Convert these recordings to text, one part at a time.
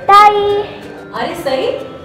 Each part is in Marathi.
ताई, अरे सई,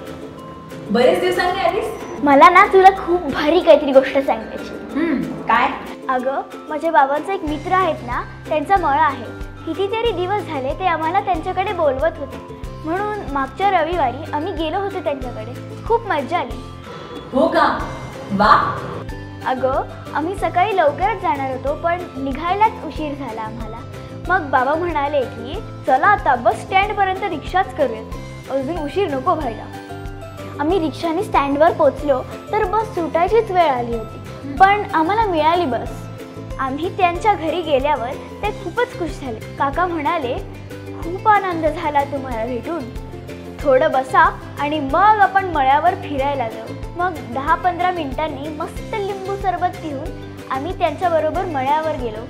बरेच दिवसांनी आलीस. मला ना तुला खूप भारी काहीतरी गोष्ट सांगायची. काय? अगं, माझ्या बाबांचा एक मित्र आहेत ना, त्यांचा मळा आहे. कितीतरी दिवस झाले ते आम्हाला त्यांच्याकडे बोलवत होते, म्हणून मागच्या रविवारी आम्ही गेलो होतो त्यांच्याकडे. खूप मजा आली. हो का? वा. अगं, आम्ही सकाळी लवकरच जाणार होतो, पण निघायलाच उशीर झाला आम्हाला. मग बाबा म्हणाले की चला आता बस स्टँडपर्यंत रिक्षाच करूयात, अजून उशीर नको व्हायला. आम्ही रिक्षाने स्टँडवर पोचलो तर बस सुटायचीच वेळ आली होती, पण आम्हाला मिळाली बस. आम्ही त्यांच्या घरी गेल्यावर ते खूपच खुश झाले. काका म्हणाले, खूप आनंद झाला तुम्हाला भेटून, थोडं बसा आणि मग आपण मळ्यावर फिरायला जाऊ. मग 10-15 मिनिटांनी मस्त लिंबू सरबत पिऊन आम्ही त्यांच्याबरोबर मळ्यावर गेलो.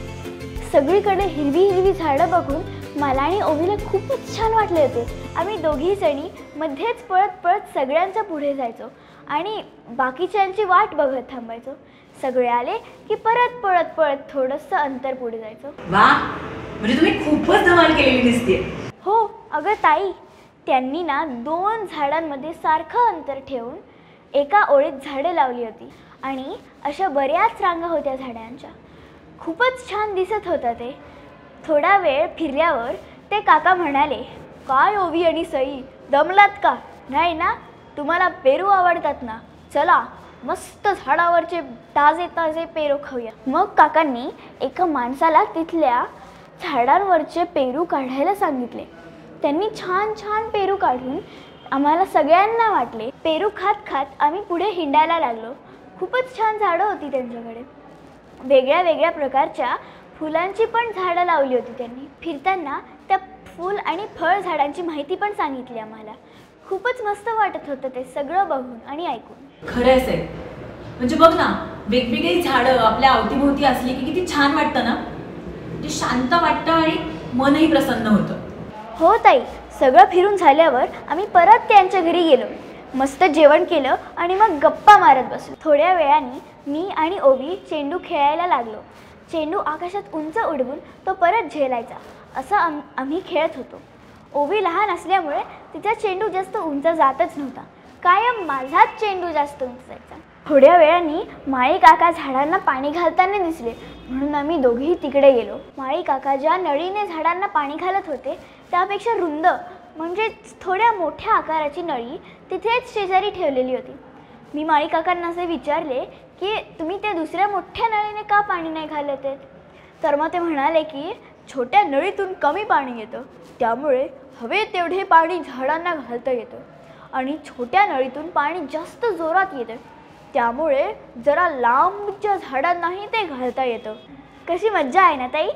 सगळीकडे हिरवी हिरवी झाडं बघून मला आणि ओवीला खूपच छान वाटले होते. आम्ही दोघी जणी मध्येच पळत पळत सगळ्यांच्या पुढे जायचो आणि बाकीच्यांची वाट बघत थांबायचो. सगळे आले की परत पळत पळत थोडंसं अंतर पुढे जायचो. वा, म्हणजे तुम्ही खूपच धमाल केलेली दिसते. हो अगं ताई, त्यांनी ना 2 झाडांमध्ये सारखं अंतर ठेवून एका ओळीत झाडं लावली होती आणि अशा बऱ्याच रांगा होत्या झाडांच्या. खूपच छान दिसत होतं ते. थोडा वेळ फिरल्यावर ते काका म्हणाले, काय ओवी आणि सई, दमलात का? नाही ना, तुम्हाला पेरू आवडतात ना, चला मस्त झाडावरचे ताजे ताजे पेरू खाऊया. मग काकांनी एका माणसाला तिथल्या झाडांवरचे पेरू काढायला सांगितले. त्यांनी छान छान पेरू काढून आम्हाला सगळ्यांना वाटले. पेरू खात खात आम्ही पुढे हिंडायला लागलो. खूपच छान झाडं होती त्यांच्याकडे. वेगळ्या वेगळ्या प्रकारच्या फुलांची पण झाडं लावली होती त्यांनी. फिरताना त्या फूल आणि फळ झाडांची माहिती पण सांगितली आम्हाला. खूपच मस्त वाटत होतं ते सगळं बघून आणि ऐकून. खरंच आहे. म्हणजे बघ ना, वेगवेगळी झाडं आपल्या अवतीभोवती असली की किती छान वाटतं ना, म्हणजे शांत वाटतं आणि मनही प्रसन्न होतं. हो ताई, सगळं फिरून झाल्यावर आम्ही परत त्यांच्या घरी गेलो. मस्त जेवण केलं आणि मग गप्पा मारत बसलो. थोड्या वेळाने मी आणि ओवी चेंडू खेळायला लागलो. चेंडू आकाशात उंच उडवून तो परत झेलायचा, असं आम्ही खेळत होतो. ओवी लहान असल्यामुळे तिचा चेंडू जास्त उंच जातच नव्हता. कायम माझाच चेंडू जास्त उंच जायचा. थोड्या वेळाने माळी काका झाडांना पाणी घालताना दिसले, म्हणून आम्ही दोघेही तिकडे गेलो. माळी काका ज्या नळीने झाडांना पाणी घालत होते त्यापेक्षा रुंद, म्हणजे थोड्या मोठ्या आकाराची नळी तिथेच शेजारी ठेवलेली होती. मी माळी काकांना असे विचारले की तुम्ही त्या दुसऱ्या मोठ्या नळीने का पाणी नाही घालत आहेत? तर मग ते म्हणाले की छोट्या नळीतून कमी पाणी येतं, त्यामुळे हवे तेवढे पाणी झाडांना घालता येतं, आणि छोट्या नळीतून पाणी जास्त जोरात येतं, त्यामुळे जरा लांबच्या झाडांनाही ते घालता येतं. कशी मज्जा आहे ना ताई?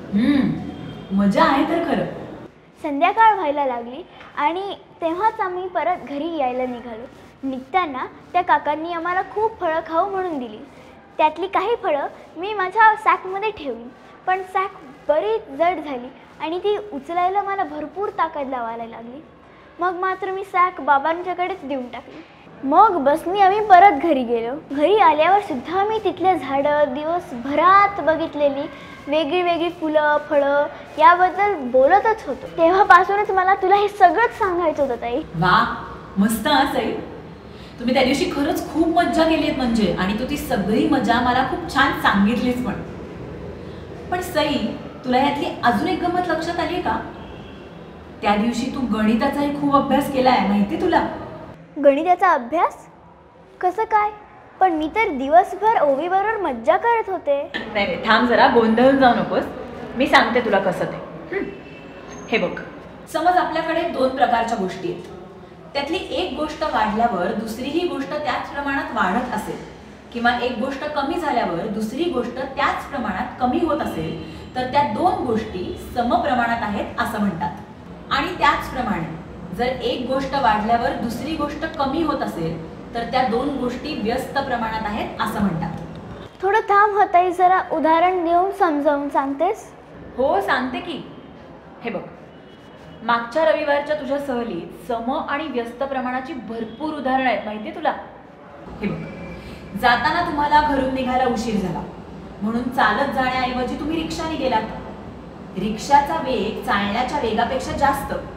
मजा आहे तर खरं. संध्याकाळ व्हायला लागली आणि तेव्हाच आम्ही परत घरी यायला निघालो. निघताना त्या काकांनी आम्हाला खूप फळं खाऊ म्हणून दिली. त्यातली काही फळं मी माझ्या सॅकमध्ये ठेवली, पण सॅक बरीच जड झाली आणि ती उचलायला मला भरपूर ताकद लावायला लागली. मग मात्र मी सॅक बाबांच्याकडेच देऊन टाकली. मग बसनी आम्ही परत घरी गेलो. घरी आल्यावर सुद्धा मी तिथले झाडं दिवसभरात बघितलेली वेगळी वेगळी फुलं फळं याबद्दल बोलतच होतो. तेव्हापासूनच मला तुला हे सगळंच सांगायचं होतं ताई. वा, मस्त सई. तुम्ही त्या दिवशी खरंच खूप मज्जा केली म्हणजे, आणि तू ती सगळी मजा मला खूप छान सांगितलीच पण. पण सई, तुला यातली अजून एक गंमत लक्षात आली का? त्या दिवशी तू गणिताचाही खूप अभ्यास केलाय, माहिती तुला? गणिताचा अभ्यास? कसं काय? पण मी तर दिवसभर ओवी बरोबर मज्जा करत होते. नाही, थांब जरा, गोंधळून जाऊ नकोस. मी सांगते तुला कसं ते. हे बघ, समज आपल्याकडे 2 प्रकारच्या गोष्टी आहेत. त्यातली एक गोष्ट वाढल्यावर दुसरीही गोष्ट त्याच प्रमाणात वाढत असेल, किंवा एक गोष्ट कमी झाल्यावर दुसरी गोष्ट त्याच प्रमाणात कमी होत असेल, तर त्या 2 गोष्टी समप्रमाणात आहेत असं म्हणतात. आणि त्याचप्रमाणे जर एक गोष्ट वाढल्यावर दुसरी गोष्ट कमी होत असेल, तर त्या 2 गोष्टी व्यस्त प्रमाणात आहेत असं म्हणतात. थोडं थांब होताई, जरा उदाहरण देऊन समजावून सांगतेस? हो, सांगते की. हे बघ, मागच्या रविवारच्या तुझ्या सहलीत सम आणि व्यस्त प्रमाणाची भरपूर उदाहरणं आहेत, माहिती तुला? हे बघ, जाताना तुम्हाला घरून निघायला उशीर झाला, म्हणून चालत जाण्याऐवजी तुम्ही रिक्षाने गेलात. रिक्षाचा वेग चालण्याच्या वेगापेक्षा जास्त,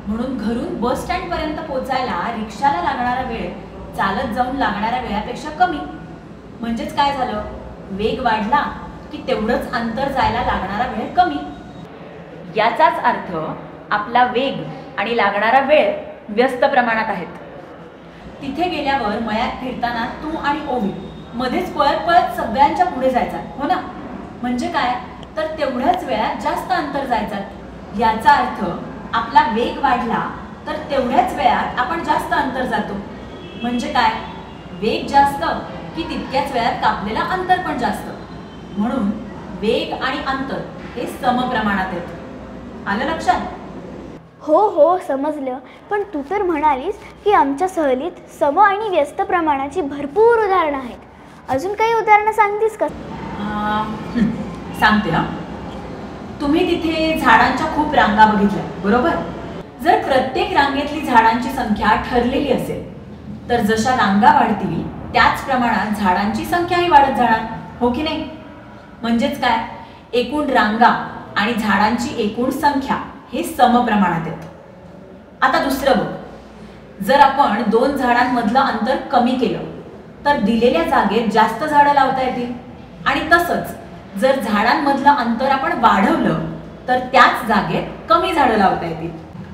म्हणून घरून बस स्टँड पर्यंत पोचायला रिक्षाला लागणारा वेळ चालत जाऊन लागणाऱ्या वेळापेक्षा कमी. म्हणजेच काय झालं, वेग वाढला की तेवढंच अंतर जायला लागणारा वेळ कमी. याचाच अर्थ आपला वेग आणि लागणारा वेळ व्यस्त प्रमाणात आहेत. तिथे गेल्यावर मळ्यात फिरताना तू आणि ओवी मध्येच पळत पळत सगळ्यांच्या पुढे जायचा, हो ना? म्हणजे काय, तर तेवढ्याच वेळात जास्त अंतर जायचं. याचा अर्थ आपला वेग वाढला तर तेवढ्याच वेळात आपण जास्त अंतर जातो. म्हणजे काय, वेग जास्त की तितक्याच वेळात कापलेलं अंतर पण जास्त. म्हणून वेग आणि अंतर हे समप्रमाणात आहेत. आलं लक्षात? हो हो समजलं. पण तू तर म्हणालीस की आमच्या सहलीत सम आणि व्यस्त प्रमाणाची भरपूर उदाहरणं आहेत. अजून काही उदाहरणं सांगतेस का? सांगते ना. तुम्ही तिथे झाडांच्या खूप रांगा बघितल्या, बरोबर? जर प्रत्येक रांगेतली झाडांची संख्या ठरलेली असेल तर जशा रांगा वाढतील त्याच प्रमाणात झाडांची संख्याही वाढत जाणार, हो की नाही? म्हणजेच काय, एकूण रांगा आणि झाडांची एकूण संख्या हे समप्रमाणात आहेत. आता दुसरं बघ, जर आपण दोन झाडांमधलं अंतर कमी केलं तर दिलेल्या जागेत जास्त झाडं लावता येतील. आणि तसंच जर झाडांमधलं अंतर आपण वाढवलं तर त्याच जागेत कमी झाडं लावता येतील.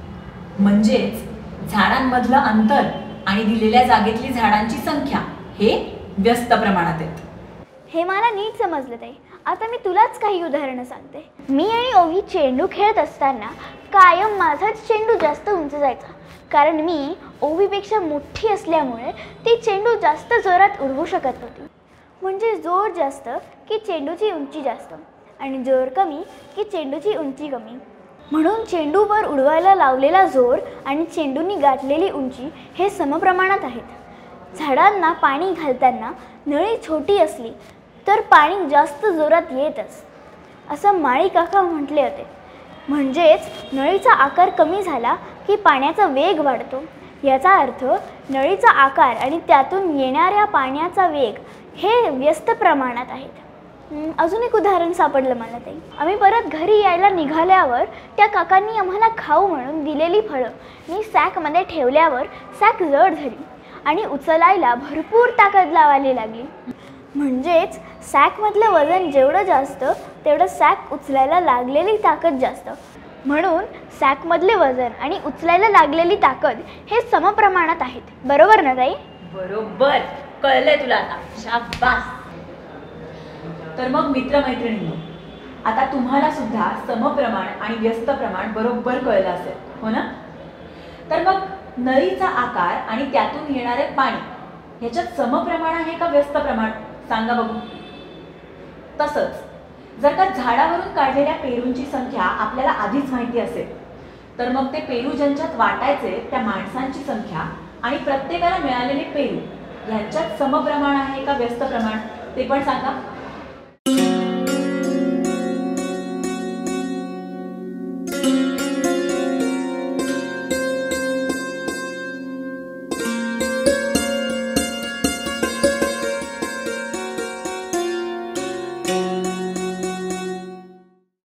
म्हणजेच झाडांमधलं अंतर आणि दिलेल्या जागेतली झाडांची संख्या हे व्यस्त प्रमाणात आहेत. हे मला नीट समजलं ताई. आता मी तुलाच काही उदाहरणं सांगते. मी आणि ओवी चेंडू खेळत असताना कायम माझाच चेंडू जास्त उंच जायचा. कारण मी ओवीपेक्षा मोठी असल्यामुळे ती चेंडू जास्त जोरात उडवू शकत होती. म्हणजे जोर जास्त की चेंडूची उंची जास्त आणि जोर कमी की चेंडूची उंची कमी. म्हणून चेंडूवर उडवायला लावलेला जोर आणि चेंडूनी गाठलेली उंची हे समप्रमाणात आहेत. झाडांना पाणी घालताना नळी छोटी असली तर पाणी जास्त जोरात येतच, असं माळी काका म्हटले होते. म्हणजेच नळीचा आकार कमी झाला की पाण्याचा वेग वाढतो. याचा अर्थ नळीचा आकार आणि त्यातून येणाऱ्या पाण्याचा वेग हे व्यस्त प्रमाणात आहेत. अजून एक उदाहरण सापडलं मला ताई. आम्ही परत घरी यायला निघाल्यावर त्या काकांनी आम्हाला खाऊ म्हणून दिलेली फळं मी सॅकमध्ये ठेवल्यावर सॅक जड झाली आणि उचलायला भरपूर ताकद लावायला लागली. म्हणजेच सॅकमधलं वजन जेवढं जास्त तेवढं सॅक उचलायला लागलेली ताकद जास्त. म्हणून सॅकमधले वजन आणि उचलायला लागलेली ताकद हे समप्रमाणात आहेत. बरोबर ना ताई? बरोबर, कळलंय तुला आता. शाबास. तर मग मित्रमैत्रिणींनो, आता तुम्हाला सुद्धा समप्रमाण आणि व्यस्त प्रमाण बरोबर कळलं असेल, हो ना? तर मग नळीचा आकार आणि त्यातून येणारे पाणी ह्याच्यात समप्रमाण आहे का व्यस्त प्रमाण, सांगा बघू. तसंच जर का झाडावरून काढलेल्या पेरूंची संख्या आपल्याला आधीच माहिती असेल तर मग ते पेरू ज्यांच्यात वाटायचे त्या माणसांची संख्या आणि प्रत्येकाला मिळालेले पेरू यांच्यात समप्रमाण आहे का व्यस्त प्रमाण, ते पण सांगा.